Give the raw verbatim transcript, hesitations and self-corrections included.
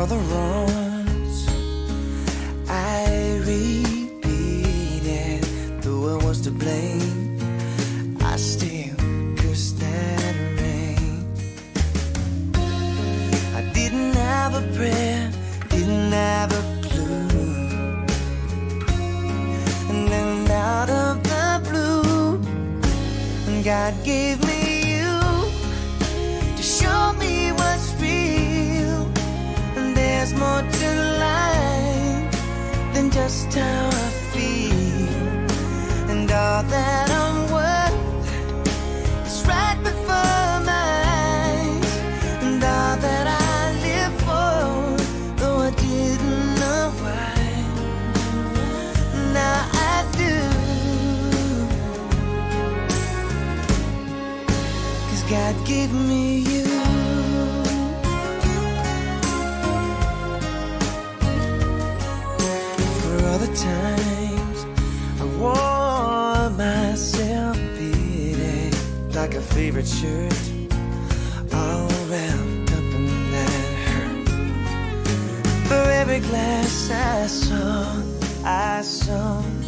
all the wrongs I repeated, though I was to blame, I still cursed that rain. I didn't have a prayer, didn't have a clue, and then out of the blue, God gave me you to show me what's real. And there's more to life than just how I feel, and all that I'm worth is right before my eyes, and all that I live for, though I didn't know why, now I do, 'cause God gave me you. For all the times I wore myself beating like a favorite shirt, all wrapped up in that hurt. For every glass I saw, I saw